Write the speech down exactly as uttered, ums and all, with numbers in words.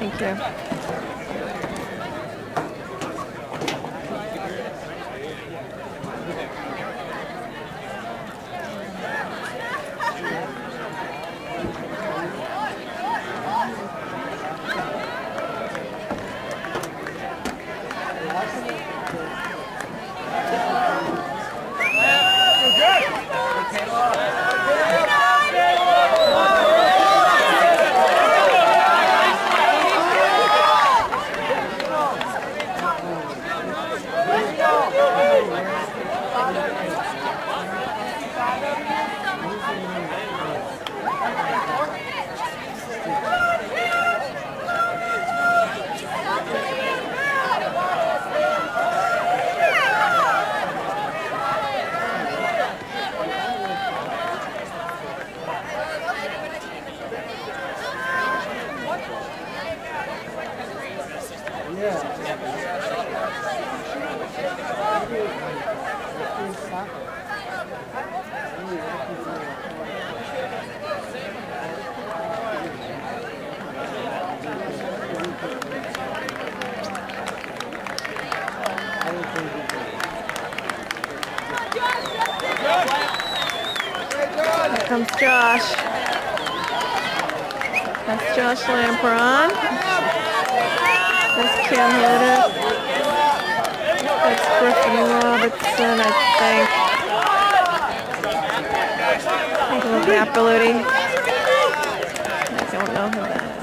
Thank you. Here comes Josh. That's Josh Lampron. That's Cam Hoda. That's Griffin Robertson, I think. I think it was Napoludi. I don't know who that is.